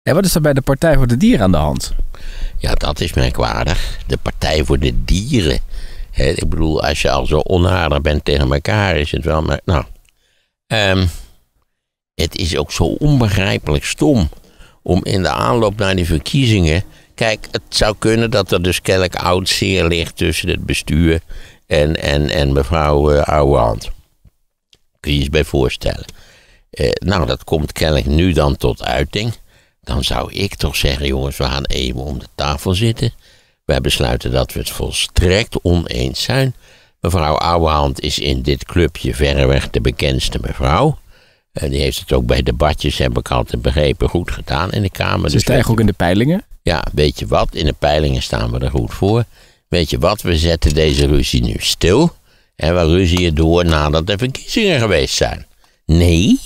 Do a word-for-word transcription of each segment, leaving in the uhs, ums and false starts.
En wat is er bij de Partij voor de Dieren aan de hand? Ja, dat is merkwaardig. De Partij voor de Dieren. He, ik bedoel, als je al zo onaardig bent tegen elkaar, is het wel... Maar, nou, um, het is ook zo onbegrijpelijk stom om in de aanloop naar die verkiezingen... Kijk, het zou kunnen dat er dus kennelijk oud zeer ligt tussen het bestuur en, en, en mevrouw uh, Ouwehand. Kun je je eens bij voorstellen. Uh, nou, dat komt kennelijk nu dan tot uiting. Dan zou ik toch zeggen, jongens, we gaan even om de tafel zitten. Wij besluiten dat we het volstrekt oneens zijn. Mevrouw Ouwehand is in dit clubje verreweg de bekendste mevrouw. Uh, die heeft het ook bij debatjes, heb ik altijd begrepen, goed gedaan in de Kamer. Ze dus stijgen ook in de peilingen? Ja, weet je wat, in de peilingen staan we er goed voor. Weet je wat, we zetten deze ruzie nu stil. En we ruzien door nadat er verkiezingen geweest zijn. Nee,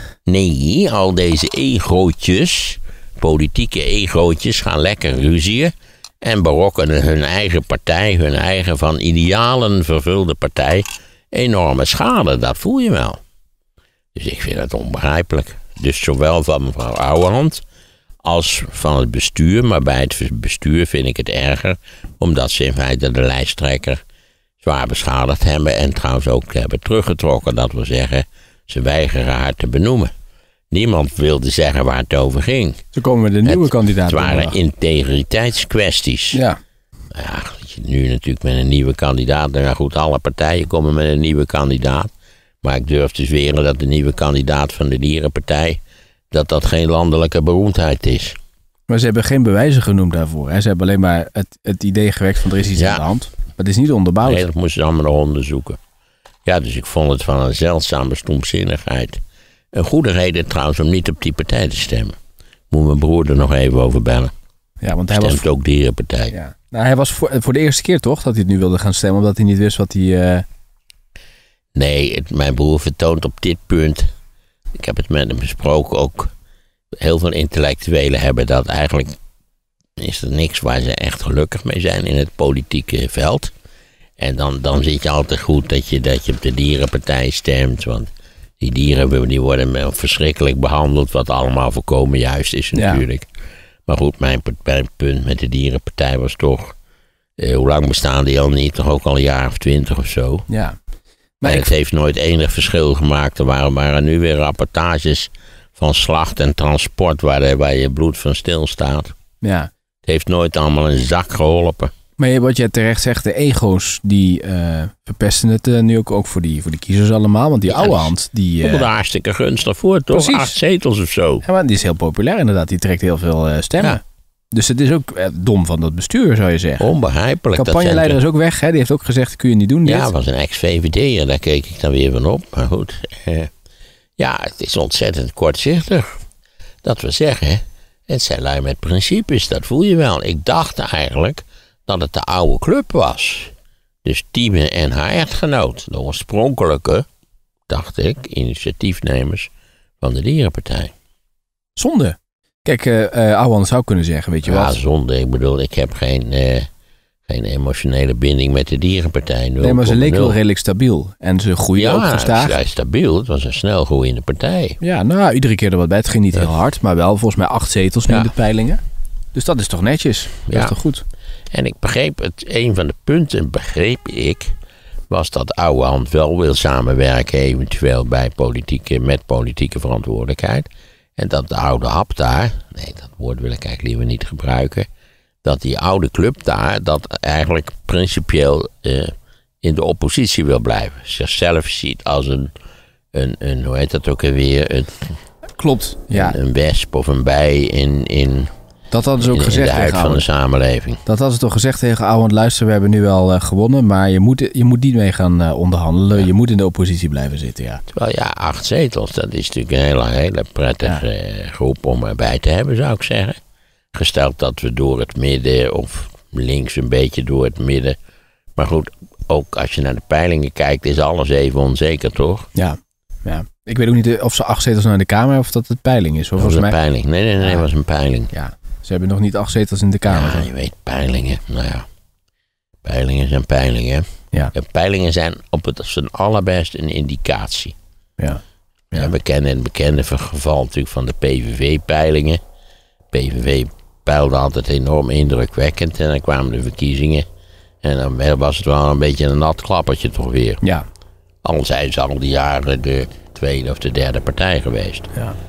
nee, al deze egootjes, politieke egootjes gaan lekker ruzien. En berokkenen hun eigen partij, hun eigen van idealen vervulde partij, enorme schade. Dat voel je wel. Dus ik vind het onbegrijpelijk. Dus zowel van mevrouw Ouwehand als van het bestuur. Maar bij het bestuur vind ik het erger, omdat ze in feite de lijsttrekker zwaar beschadigd hebben. En trouwens ook hebben teruggetrokken. Dat wil zeggen, ze weigeren haar te benoemen. Niemand wilde zeggen waar het over ging. Ze komen met een nieuwe het, kandidaat. Het waren integriteitskwesties. Ja. Nou ja, nu natuurlijk met een nieuwe kandidaat. Nou goed, alle partijen komen met een nieuwe kandidaat. Maar ik durf te zweren dat de nieuwe kandidaat van de Dierenpartij, dat dat geen landelijke beroemdheid is. Maar ze hebben geen bewijzen genoemd daarvoor. Hè? Ze hebben alleen maar het, het idee gewekt van er is iets ja. aan de hand. Maar het is niet onderbouwd. Nee, dat moesten ze allemaal nog onderzoeken. Ja, dus ik vond het van een zeldzame stompzinnigheid. Een goede reden trouwens om niet op die partij te stemmen. Moet mijn broer er nog even over bellen. Ja, want hij Stemt was voor... ook Dierenpartij. Ja. Nou, hij was voor, voor de eerste keer toch dat hij het nu wilde gaan stemmen, omdat hij niet wist wat hij... Uh... Nee, het, mijn broer vertoont op dit punt, ik heb het met hem besproken ook, heel veel intellectuelen hebben dat eigenlijk, is er niks waar ze echt gelukkig mee zijn in het politieke veld. En dan, dan zit je altijd goed dat je, dat je op de Dierenpartij stemt, want die dieren die worden verschrikkelijk behandeld, wat allemaal volkomen juist is natuurlijk. Ja. Maar goed, mijn, mijn punt met de Dierenpartij was toch, eh, hoe lang bestaan die al niet? Toch ook al een jaar of twintig of zo? Ja. Maar en het heeft nooit enig verschil gemaakt. Er waren, waren nu weer rapportages van slacht en transport waar, de, waar je bloed van stilstaat. Ja. Het heeft nooit allemaal een zak geholpen. Maar wat je terecht zegt, de ego's die uh, verpesten het uh, nu ook, ook voor, die, voor die kiezers allemaal. Want die ja, Ouwehand, die... Uh, komt er hartstikke gunstig voor, toch? Precies. Acht zetels of zo. Ja, maar die is heel populair inderdaad. Die trekt heel veel uh, stemmen. Ja. Dus het is ook uh, dom van dat bestuur, zou je zeggen. Onbegrijpelijk. De campagneleider is ook weg, hè? Die heeft ook gezegd, dat kun je niet doen. Ja, dit. was een ex-V V D'er, daar keek ik dan weer van op. Maar goed, uh, ja, het is ontzettend kortzichtig. Dat we zeggen, het zijn lui met principes, dat voel je wel. Ik dacht eigenlijk dat het de oude club was. Dus Tieme en haar echtgenoot, de oorspronkelijke, dacht ik, initiatiefnemers van de Dierenpartij. Zonde. Kijk, uh, uh, Ouwehand zou kunnen zeggen, weet je ja, wat? Ja, zonde. Ik bedoel, ik heb geen, uh, geen emotionele binding met de Dierenpartij. Nee, maar ze leek wel redelijk stabiel. En ze groeien ja, ook gestaag. Ja, stabiel. Het was een snel groeiende partij. Ja, nou, iedere keer er wat bij. Het ging niet heel hard, maar wel volgens mij acht zetels nu ja. in de peilingen. Dus dat is toch netjes? Dat ja. is toch goed? En ik begreep het, een van de punten begreep ik, was dat Ouwehand wel wil samenwerken, eventueel bij politieke, met politieke verantwoordelijkheid. En dat de oude hap daar, nee, dat woord wil ik eigenlijk liever niet gebruiken, dat die oude club daar, dat eigenlijk principieel uh, in de oppositie wil blijven. Zichzelf ziet als een, een, een hoe heet dat ook alweer, een, klopt, ja. een, een wesp of een bij in... in Dat hadden ze ook in, gezegd in de huid tegen van de samenleving. Dat hadden ze toch gezegd tegen Ouwehand, luister, we hebben nu wel uh, gewonnen, maar je moet, je moet niet mee gaan uh, onderhandelen. Ja. Je moet in de oppositie blijven zitten, ja. Terwijl ja, acht zetels, dat is natuurlijk een hele, hele prettige ja. uh, groep om erbij te hebben, zou ik zeggen. Gesteld dat we door het midden, of links een beetje door het midden. Maar goed, ook als je naar de peilingen kijkt, is alles even onzeker, toch? Ja, ja. Ik weet ook niet of ze acht zetels naar de Kamer of dat het peiling is. Dat was een mij... peiling. Nee, nee, nee, ja. het was een peiling. Ja. Ze hebben nog niet acht zetels in de Kamer. Ja, je weet, peilingen. Nou ja, peilingen zijn peilingen. Ja. En peilingen zijn op het zijn allerbest een indicatie. Ja. Ja. Ja, we kennen het bekende geval natuurlijk van de P V V-peilingen. P V V peilde altijd enorm indrukwekkend. En dan kwamen de verkiezingen. En dan was het wel een beetje een nat klappertje toch weer. Ja. Al zijn ze al die jaren de tweede of de derde partij geweest. Ja.